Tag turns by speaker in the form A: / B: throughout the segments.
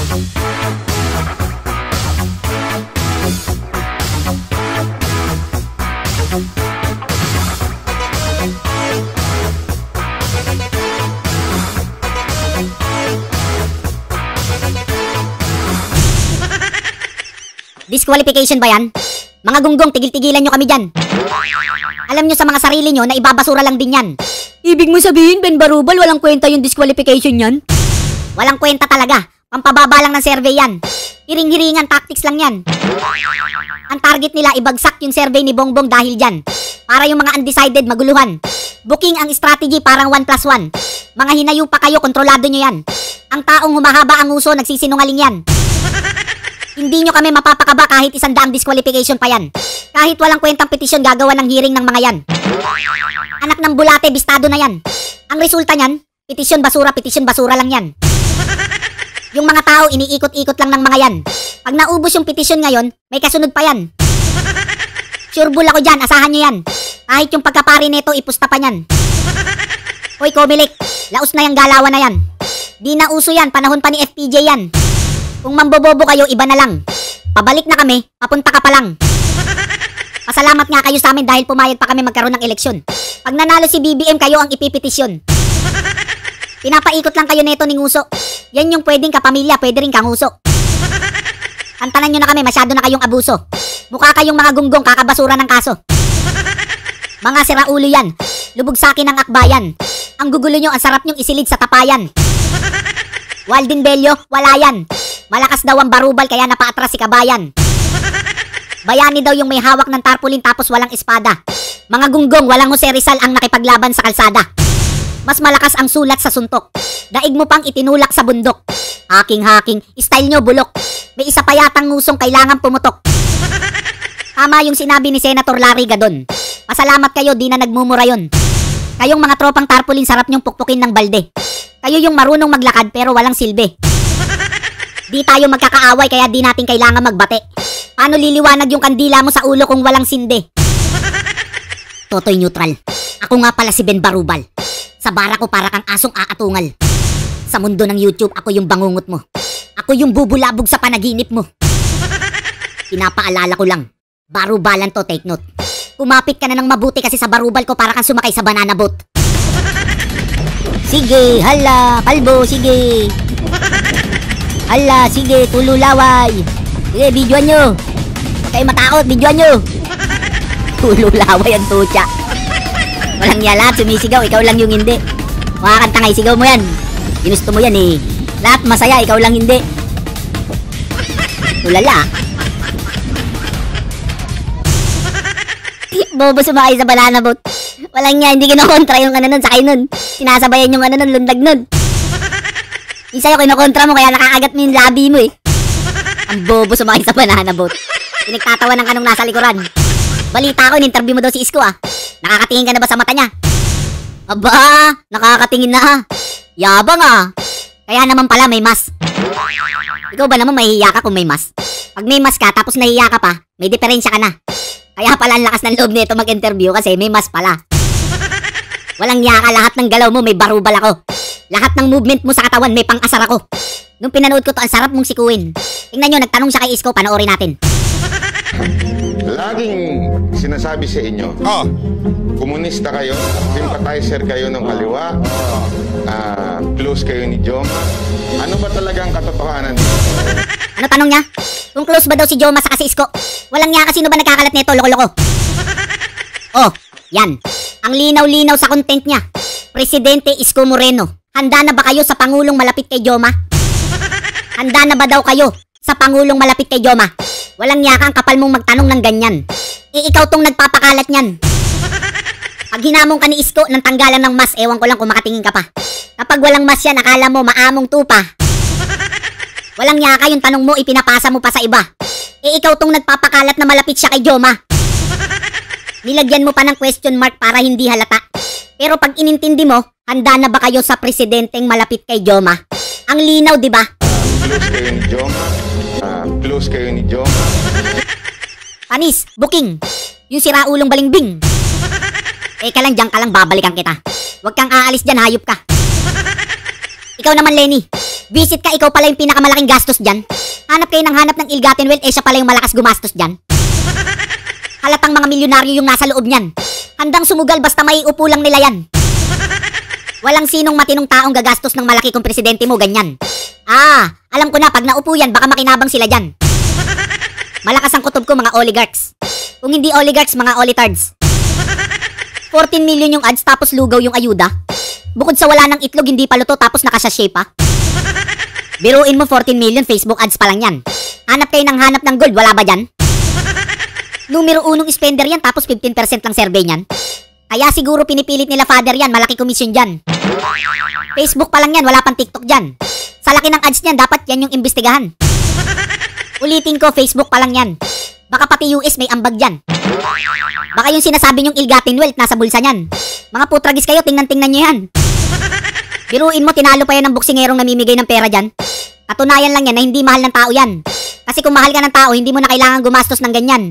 A: Disqualification ba yan? Mga gunggong, tigil-tigilan nyo kami dyan. Alam nyo sa mga sarili nyo na ibabasura lang din yan. Ibig mo sabihin, Ben Barubal, walang kwenta yung disqualification yan? Walang kwenta talaga. Pampababa lang ng survey yan. Hiring-hiringan tactics lang yan. Ang target nila, ibagsak yung survey ni Bongbong dahil dyan. Para yung mga undecided maguluhan. Booking ang strategy parang 1+1. Mga hinayo pa kayo, kontrolado nyo yan. Ang taong humahaba ang uso, nagsisinungaling yan. Hindi nyo kami mapapakaba kahit 100 disqualification pa yan. Kahit walang kwentang petisyon, gagawa ng hearing ng mga yan. Anak ng bulate, bistado na yan. Ang resulta nyan, petisyon basura lang yan. Yung mga tao, iniikot-ikot lang ng mga yan. Pag naubos yung petisyon ngayon, may kasunod pa yan. Sure bull ako dyan, asahan nyo yan. Kahit yung pagkapari neto, ipusta pa nyan. Hoy Comelec, laos na yung galawan na yan. Di na uso yan, panahon pa ni FPJ yan. Kung mambobobo kayo, iba na lang. Pabalik na kami, papunta ka pa lang. Pasalamat nga kayo sa amin dahil pumayag pa kami magkaroon ng eleksyon. Pag nanalo si BBM, kayo ang ipipetisyon. Pinapaikot lang kayo neto ni Nguso. Yan yung pwedeng kapamilya, pwede rin kanguso. Kantanan nyo na kami, masyado na kayong abuso. Mukha kayong mga gunggong, kakabasura ng kaso. Mga siraulo yan, lubog sa akin ang akbayan. Ang gugulo nyo, ang sarap nyong isilid sa tapayan. Waldin Bello, wala yan. Malakas daw ang Barubal kaya napaatras si Kabayan. Bayani daw yung may hawak ng tarpaulin tapos walang espada. Mga gunggong, walang Jose Rizal ang nakipaglaban sa kalsada. Mas malakas ang sulat sa suntok. Daig mo pang itinulak sa bundok. Haking, style nyo bulok. May isa pa yatang ngusong kailangan pumutok. Tama yung sinabi ni Senator Larry Gadon. Pasalamat kayo, di na nagmumura yun. Kayong mga tropang tarpaulin, sarap nyong pukpukin ng balde. Kayo yung marunong maglakad pero walang silbi. Di tayo magkakaaway kaya di natin kailangan magbate. Paano liliwanag yung kandila mo sa ulo kung walang sinde? Totoy neutral. Ako nga pala si Ben Barubal. Sa bara ko para kang asong aatungal. Sa mundo ng YouTube, ako yung bangungot mo. Ako yung bubulabog sa panaginip mo. Pinapaalala ko lang. Barubalan to, take note. Kumapit ka na ng mabuti kasi sa barubal ko para kang sumakay sa banana boat. Sige, hala, kalbo, sige. Hala, sige, tululaway. Sige, videoan nyo. Huwag kayo matakot, videoan nyo. Tululaway ang tutya. Walang niya lahat, sumisigaw, ikaw lang yung hindi. Makakantangay, sigaw mo yan. Ginusto mo yan eh. Lahat masaya, ikaw lang hindi. Tulala. Bobo sumakay sa banana boat. Walang niya, hindi kinokontra yung ano nun, sakay nun. Sinasabayan yung ano nun, lundag nun. Yung sa'yo, kinokontra mo, kaya nakaagat mo yung labi mo eh. Ang bobo sumakay sa banana boat. Pinagtatawa ng anong nasa likuran. Balita ko, in-interview mo daw si Isko ah. Nakakatingin ka na ba sa mata niya? Aba, nakakatingin na. Yabang ah. Kaya naman pala may mas. Ikaw ba naman mahihiya ka kung may mas? Pag may mas ka, tapos nahihiya ka pa, may diferensya ka na. Kaya pala ang lakas ng loob nito mag-interview kasi may mas pala. Walang niya ka, lahat ng galaw mo may barubal ako. Lahat ng movement mo sa katawan may pang-asar ako. Nung pinanood ko to, ang sarap mong sikuin. Tingnan nyo, nagtanong siya kay Isko, panoorin natin.
B: Laging sinasabi sa inyo, komunista kayo, sympathizer kayo ng kaliwa, close kayo ni Joma. Ano ba talagang katotohanan?
A: Ano tanong niya? Kung close ba daw si Joma sa si Isko? Walang niya kasi sino ba nagkakalat nito, loko-loko? Oh, yan. Ang linaw-linaw sa content niya. Presidente Isko Moreno, handa na ba kayo sa Pangulong malapit kay Joma? Handa na ba daw kayo sa Pangulong malapit kay Joma? Walang yaka ang kapal mong magtanong ng ganyan. Ikaw tong nagpapakalat niyan. Pag hinamong ka ni Isko ng tanggalan ng mas, ewan ko lang kung makatingin ka pa. Kapag walang mas yan, akala mo maamong tupa. Walang yaka yung tanong mo, ipinapasa mo pa sa iba. Ikaw tong nagpapakalat na malapit siya kay Joma. Nilagyan mo pa ng question mark para hindi halata. Pero pag inintindi mo, handa na ba kayo sa presidenteng malapit kay Joma? Ang linaw, di ba?
B: Close kayo ni Joma. Close kayo ni Joma.
A: Panis, booking. Yung siraulong balingbing. Teka lang, dyan ka lang, babalikan kita. Huwag kang aalis dyan, hayop ka. Ikaw naman, Lenny. Visit ka, ikaw pala yung pinakamalaking gastos dyan. Hanap kayo ng hanap ng ill-gotten wealth, siya pala yung malakas gumastos dyan. Halatang mga milyonaryo yung nasa loob niyan. Handang sumugal basta maiupo lang nila yan. Walang sinong matinong taong gagastos ng malaki kung presidente mo ganyan. Alam ko na, pag naupo yan, baka makinabang sila dyan. Malakas ang kutob ko, mga oligarchs. Kung hindi oligarchs, mga olitards. 14 million yung ads, tapos lugaw yung ayuda. Bukod sa wala ng itlog, hindi pa luto, tapos nakasashay pa. Biruin mo, 14 million, Facebook ads pa lang yan. Hanap kayo ng hanap ng gold, wala ba dyan? Numero 1 spender yan, tapos 15% lang survey niyan. Kaya siguro pinipilit nila father yan, malaki commission dyan. Facebook pa lang yan, wala pang TikTok dyan. Sa laki ng ads niyan, dapat yan yung imbestigahan. Ulitin ko, Facebook pa lang yan. Baka pati US may ambag dyan. Baka yung sinasabi nyong ill-gotten wealth nasa bulsa niyan. Mga putragis kayo, tingnan-tingnan nyo yan. Biruin mo, tinalo pa yan ng buksingerong namimigay ng pera dyan. Katunayan lang yan na hindi mahal ng tao yan. Kasi kung mahal ka ng tao, hindi mo na kailangan gumastos ng ganyan.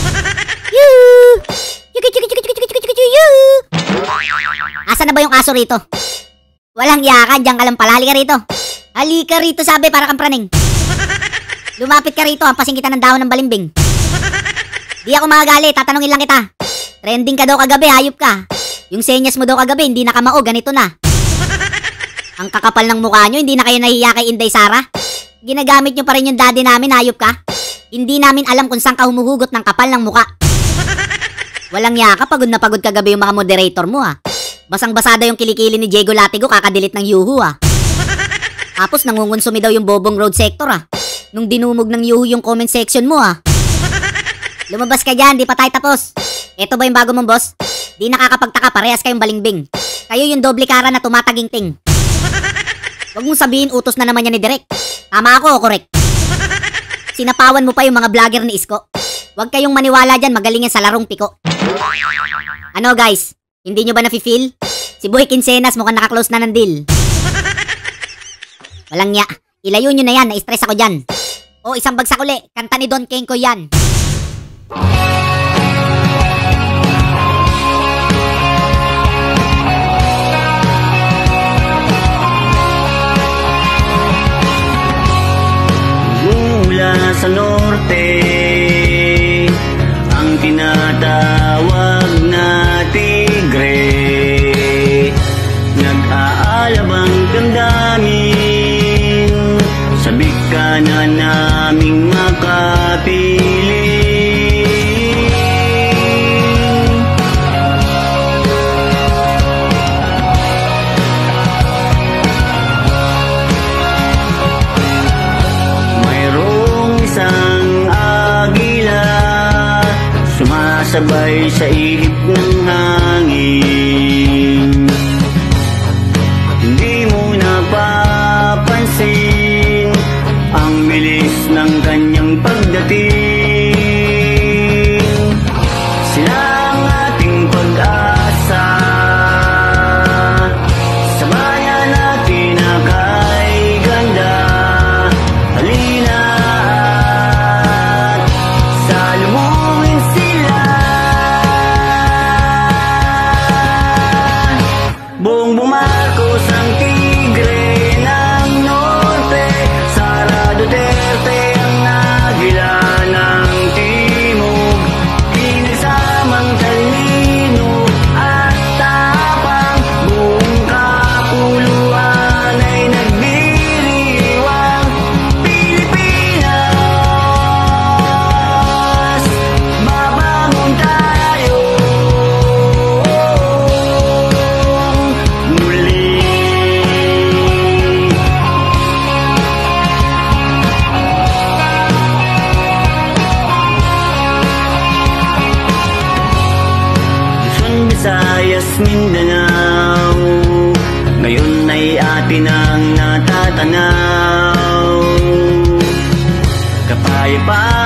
A: Asan na ba yung aso rito? Walang yakan, diyan ka lang pala. Halika rito. Halika rito, sabi, para kang praning. Lumapit ka rito, hampasin kita ng dahon ng balimbing. Di ako magalit, tatanungin lang kita. Trending ka daw kagabi, hayop ka. Yung senyas mo daw kagabi, hindi nakamao, ganito na. Ang kakapal ng mukha nyo, hindi na kayo nahiya kay Inday Sara. Ginagamit nyo pa rin yung daddy namin, hayop ka. Hindi namin alam kung saan ka humuhugot ng kapal ng muka. Walang yaka, pagod na pagod kagabi yung mga moderator mo ha. Basang-basada yung kilikili ni Diego Latigo, kakadilit ng yuhu ha. Tapos nangungonsumi daw yung bobong road sector ha. Nung dinumog ng yuhu yung comment section mo ha. Lumabas ka dyan, di pa tayo tapos. Eto ba yung bago mong boss? Di nakakapagtaka, parehas kayong balingbing. Kayo yung doble kara na tumatagingting. Huwag mong sabihin utos na naman yan ni Direk. Tama ako o correct? Sinapawan mo pa yung mga vlogger ni Isko. Huwag kayong maniwala dyan, magaling yan sa larong piko. Ano guys, hindi nyo ba nafe-feel? Si Boy Quincenas mukhang nakaklose na ng deal. Walang nya, ilayo nyo na yan, na-stress ako dyan. O isang bagsak uli, kanta ni Don Kenko yan.
C: Mula sa norte, ang tinatawag na tigre, nag-aalabang damdamin, sabik ka na naming makapiling. Mayroong isang agila, sumasabay sa ihip ng hangin. Hindi mo napapansin ang bilis ng kanyang pagdating. Sila ang ating pag-asa, sa bayan natin na kay ganda. Halina at salubungin sila. Bongbong Marcos ang tigre ng norte, Sara Duterte ang agila ng timog. Pinagsamang talino at tapang, buong kapuluan ay nagdiriwang. Pilipinas, babangon tayo muli. Luzon, Visayas, Mindanao, ngayon ay atin ang natatanaw. Kapayapaan